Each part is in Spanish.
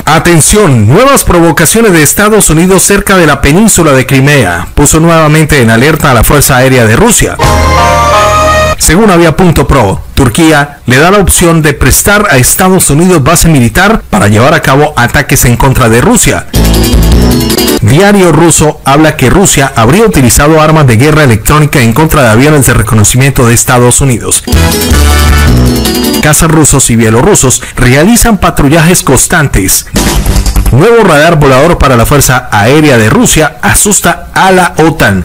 Atención, nuevas provocaciones de Estados Unidos cerca de la península de Crimea. Puso nuevamente en alerta a la Fuerza Aérea de Rusia. Según Avia.pro, Turquía le da la opción de prestar a Estados Unidos base militar para llevar a cabo ataques en contra de Rusia. Diario ruso habla que Rusia habría utilizado armas de guerra electrónica en contra de aviones de reconocimiento de Estados Unidos. Cazas rusos y bielorrusos realizan patrullajes constantes. Nuevo radar volador para la Fuerza Aérea de Rusia asusta a la OTAN.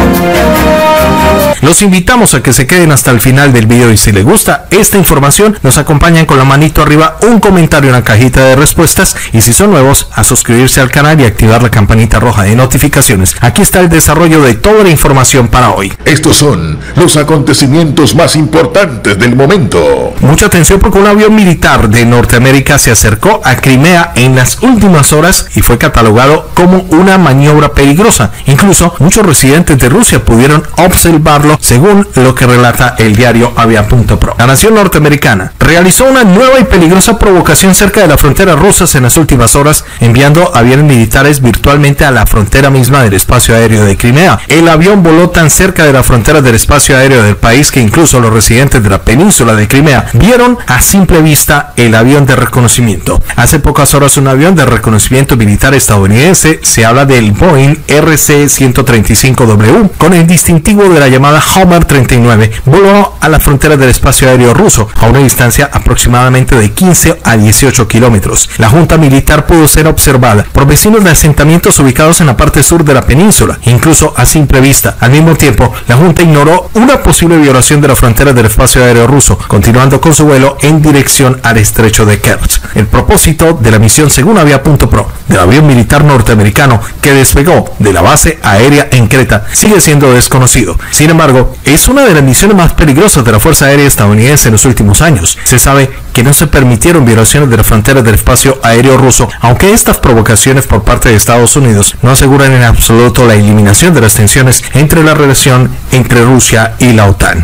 Los invitamos a que se queden hasta el final del video y si les gusta esta información nos acompañan con la manito arriba, un comentario en la cajita de respuestas y si son nuevos a suscribirse al canal y activar la campanita roja de notificaciones. Aquí está el desarrollo de toda la información para hoy. Estos son los acontecimientos más importantes del momento. Mucha atención porque un avión militar de Norteamérica se acercó a Crimea en las últimas horas y fue catalogado como una maniobra peligrosa. Incluso muchos residentes de Rusia pudieron observarlo según lo que relata el diario Avia.pro. La nación norteamericana realizó una nueva y peligrosa provocación cerca de la frontera rusa en las últimas horas, enviando aviones militares virtualmente a la frontera misma del espacio aéreo de Crimea. El avión voló tan cerca de la frontera del espacio aéreo del país que incluso los residentes de la península de Crimea vieron a simple vista el avión de reconocimiento. Hace pocas horas un avión de reconocimiento militar estadounidense, se habla del Boeing RC-135W, con el distintivo de la llamada Homer 39, voló a la frontera del espacio aéreo ruso a una distancia aproximadamente de 15 a 18 kilómetros. La junta militar pudo ser observada por vecinos de asentamientos ubicados en la parte sur de la península, incluso a simple vista. Al mismo tiempo, la junta ignoró una posible violación de la frontera del espacio aéreo ruso, continuando con su vuelo en dirección al estrecho de Kerch. El propósito de la misión, según Avia.pro, del avión militar norteamericano que despegó de la base aérea en Creta, sigue siendo desconocido. Sin embargo, es una de las misiones más peligrosas de la Fuerza Aérea estadounidense en los últimos años. Se sabe que no se permitieron violaciones de la frontera del espacio aéreo ruso, aunque estas provocaciones por parte de Estados Unidos no aseguran en absoluto la eliminación de las tensiones entre la relación entre Rusia y la OTAN.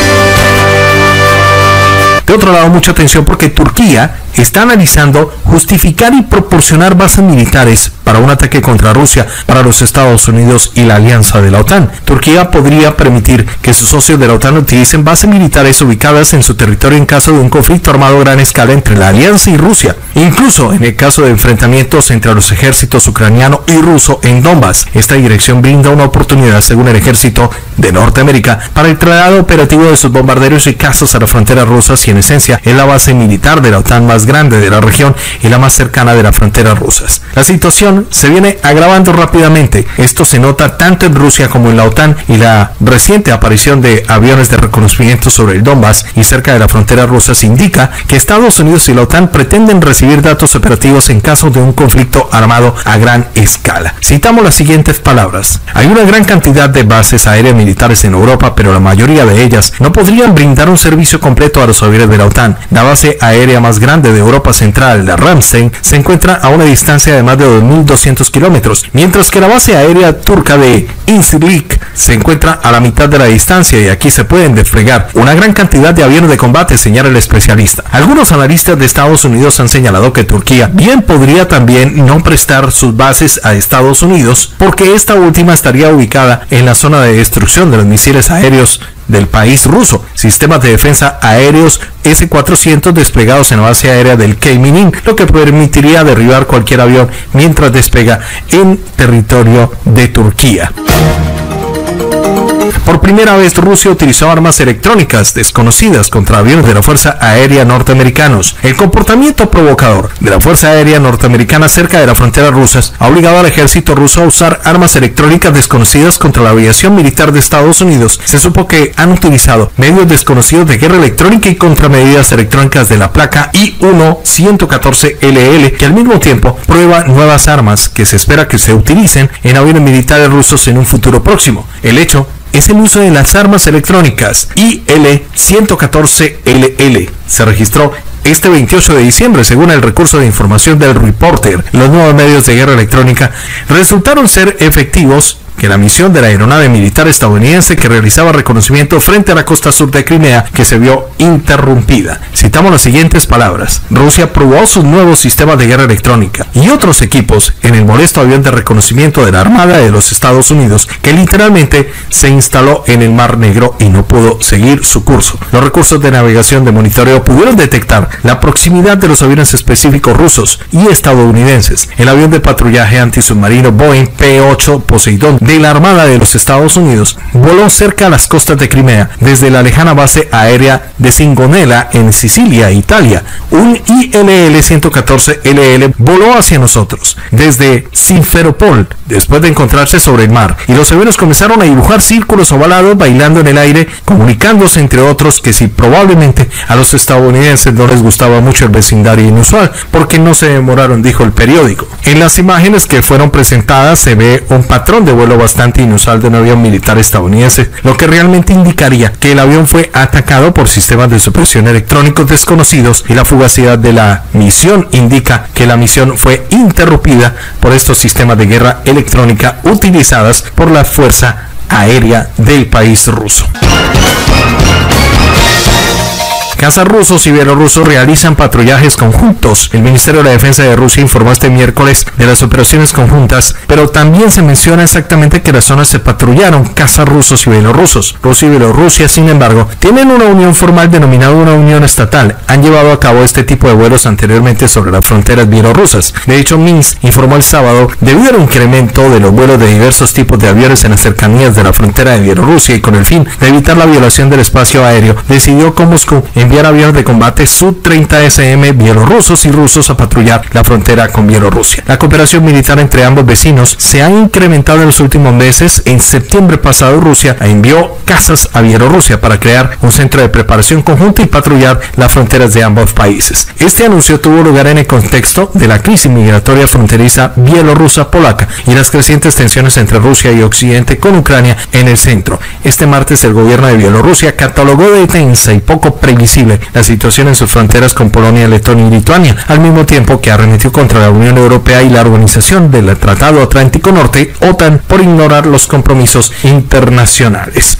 De otro lado, mucha atención porque Turquía está analizando justificar y proporcionar bases militares para un ataque contra Rusia para los Estados Unidos y la alianza de la OTAN. Turquía podría permitir que sus socios de la OTAN utilicen bases militares ubicadas en su territorio en caso de un conflicto armado a gran escala entre la alianza y Rusia, incluso en el caso de enfrentamientos entre los ejércitos ucraniano y ruso en Donbass. Esta dirección brinda una oportunidad, según el ejército de Norteamérica, para el traslado operativo de sus bombarderos y cazas a la frontera rusa, y en esencia es la base militar de la OTAN más grande de la región y la más cercana de las fronteras rusas. La situación se viene agravando rápidamente. Esto se nota tanto en Rusia como en la OTAN, y la reciente aparición de aviones de reconocimiento sobre el Donbass y cerca de la frontera rusa indica que Estados Unidos y la OTAN pretenden recibir datos operativos en caso de un conflicto armado a gran escala. Citamos las siguientes palabras: hay una gran cantidad de bases aéreas militares en Europa, pero la mayoría de ellas no podrían brindar un servicio completo a los aviones de la OTAN. La base aérea más grande de Europa Central, la Ramstein, se encuentra a una distancia de más de 2.200 kilómetros, mientras que la base aérea turca de Incirlik se encuentra a la mitad de la distancia, y aquí se pueden desplegar una gran cantidad de aviones de combate, señala el especialista. Algunos analistas de Estados Unidos han señalado que Turquía bien podría también no prestar sus bases a Estados Unidos, porque esta última estaría ubicada en la zona de destrucción de los misiles aéreos del país ruso, sistemas de defensa aéreos S-400 desplegados en la base aérea del Khmeimim, lo que permitiría derribar cualquier avión mientras despega en territorio de Turquía. Por primera vez, Rusia utilizó armas electrónicas desconocidas contra aviones de la Fuerza Aérea norteamericanos. El comportamiento provocador de la Fuerza Aérea norteamericana cerca de la frontera rusa ha obligado al ejército ruso a usar armas electrónicas desconocidas contra la aviación militar de Estados Unidos. Se supo que han utilizado medios desconocidos de guerra electrónica y contramedidas electrónicas de la placa I-1-114LL, que al mismo tiempo prueba nuevas armas que se espera que se utilicen en aviones militares rusos en un futuro próximo. El hecho es el uso de las armas electrónicas IL-114LL. Se registró este 28 de diciembre, según el recurso de información del Reporter. Los nuevos medios de guerra electrónica resultaron ser efectivos que la misión de la aeronave militar estadounidense que realizaba reconocimiento frente a la costa sur de Crimea, que se vio interrumpida. Citamos las siguientes palabras: Rusia probó sus nuevos sistemas de guerra electrónica y otros equipos en el molesto avión de reconocimiento de la Armada de los Estados Unidos, que literalmente se instaló en el Mar Negro y no pudo seguir su curso. Los recursos de navegación de monitoreo pudieron detectar la proximidad de los aviones específicos rusos y estadounidenses. El avión de patrullaje antisubmarino Boeing P-8 Poseidón de la Armada de los Estados Unidos voló cerca a las costas de Crimea desde la lejana base aérea de Sigonella en Sicilia, Italia. Un ILL-114LL voló hacia nosotros desde Simferopol después de encontrarse sobre el mar, y los aviones comenzaron a dibujar círculos ovalados bailando en el aire, comunicándose entre otros que si probablemente a los estadounidenses no les gustaba mucho el vecindario inusual, porque no se demoraron, dijo el periódico. En las imágenes que fueron presentadas se ve un patrón de vuelo bastante inusual de un avión militar estadounidense, lo que realmente indicaría que el avión fue atacado por sistemas de supresión electrónicos desconocidos, y la fugacidad de la misión indica que la misión fue interrumpida por estos sistemas de guerra electrónica utilizadas por la Fuerza Aérea del país ruso. Cazas rusos y bielorrusos realizan patrullajes conjuntos. El Ministerio de la Defensa de Rusia informó este miércoles de las operaciones conjuntas, pero también se menciona exactamente que las zonas se patrullaron cazas rusos y bielorrusos. Rusia y Bielorrusia, sin embargo, tienen una unión formal denominada una unión estatal. Han llevado a cabo este tipo de vuelos anteriormente sobre las fronteras bielorrusas. De hecho, Minsk informó el sábado, debido al incremento de los vuelos de diversos tipos de aviones en las cercanías de la frontera de Bielorrusia y con el fin de evitar la violación del espacio aéreo, decidió con Moscú enviar aviones de combate Su-30SM bielorrusos y rusos a patrullar la frontera con Bielorrusia. La cooperación militar entre ambos vecinos se ha incrementado en los últimos meses. En septiembre pasado, Rusia envió cazas a Bielorrusia para crear un centro de preparación conjunta y patrullar las fronteras de ambos países. Este anuncio tuvo lugar en el contexto de la crisis migratoria fronteriza bielorrusa-polaca y las crecientes tensiones entre Rusia y Occidente con Ucrania en el centro. Este martes, el gobierno de Bielorrusia catalogó de tensa y poco previsible la situación en sus fronteras con Polonia, Letonia y Lituania, al mismo tiempo que arremetió contra la Unión Europea y la Organización del Tratado Atlántico Norte, OTAN, por ignorar los compromisos internacionales.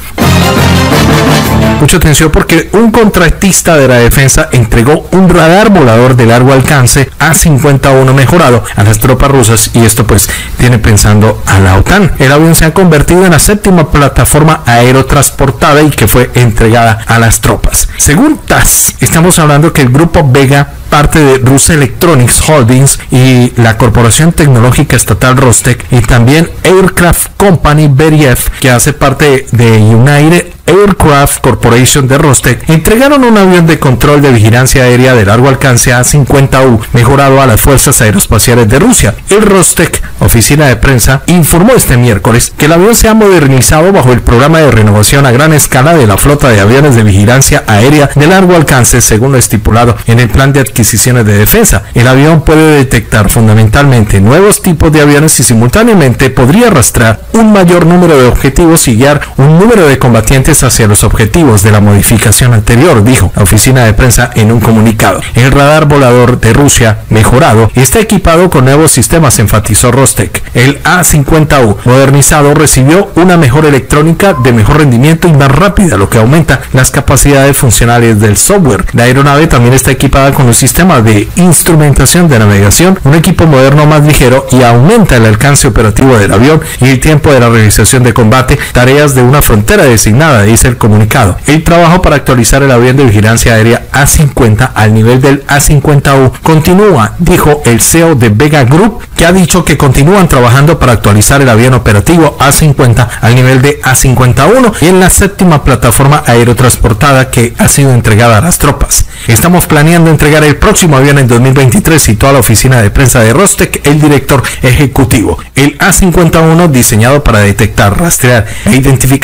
Mucha atención, porque un contratista de la defensa entregó un radar volador de largo alcance A-51 mejorado a las tropas rusas, y esto pues tiene pensando a la OTAN. El avión se ha convertido en la séptima plataforma aerotransportada y que fue entregada a las tropas. Según TASS, estamos hablando que el grupo Vega, parte de Rus Electronics Holdings y la corporación tecnológica estatal Rostec, y también Aircraft Company Beriev, que hace parte de United Aircraft Corporation de Rostec, entregaron un avión de control de vigilancia aérea de largo alcance A-50U mejorado a las fuerzas aeroespaciales de Rusia. El Rostec, oficina de prensa, informó este miércoles que el avión se ha modernizado bajo el programa de renovación a gran escala de la flota de aviones de vigilancia aérea de largo alcance, según lo estipulado en el plan de adquisiciones de defensa. El avión puede detectar fundamentalmente nuevos tipos de aviones y simultáneamente podría rastrear un mayor número de objetivos y guiar un número de combatientes hacia los objetivos de la modificación anterior, dijo la oficina de prensa en un comunicado. El radar volador de Rusia mejorado está equipado con nuevos sistemas, enfatizó Rostec. El A-50U modernizado recibió una mejor electrónica de mejor rendimiento y más rápida, lo que aumenta las capacidades funcionales del software. La aeronave también está equipada con un sistema de instrumentación de navegación, un equipo moderno más ligero, y aumenta el alcance operativo del avión y el tiempo de la realización de combate, tareas de una frontera designada, dice el comunicado. El trabajo para actualizar el avión de vigilancia aérea A-50 al nivel del A-50U continúa, dijo el CEO de Vega Group, que ha dicho que continúan trabajando para actualizar el avión operativo A-50 al nivel de A-51 y en la séptima plataforma aerotransportada que ha sido entregada a las tropas. Estamos planeando entregar el próximo avión en 2023, citó a la oficina de prensa de Rostec el director ejecutivo. El A-51, diseñado para detectar, rastrear e identificar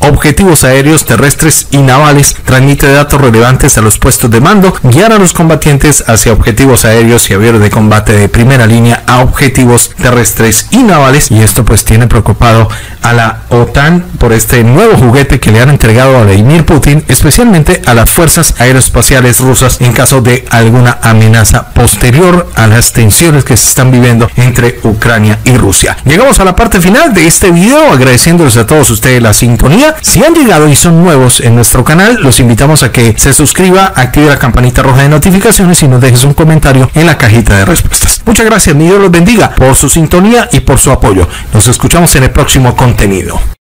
objetivos aéreos, terrestres y navales, transmite datos relevantes a los puestos de mando, guiar a los combatientes hacia objetivos aéreos y aviones de combate de primera línea a objetivos terrestres y navales, y esto pues tiene preocupado a la OTAN por este nuevo juguete que le han entregado a Vladimir Putin, especialmente a las fuerzas aeroespaciales rusas en caso de alguna amenaza posterior a las tensiones que se están viviendo entre Ucrania y Rusia. Llegamos a la parte final de este video, agradeciéndoles a todos ustedes la sintonía. Si han llegado y son nuevos en nuestro canal, los invitamos a que se suscriba, active la campanita roja de notificaciones y nos dejes un comentario en la cajita de respuestas. Muchas gracias, mi Dios los bendiga por su sintonía y por su apoyo. Nos escuchamos en el próximo contenido.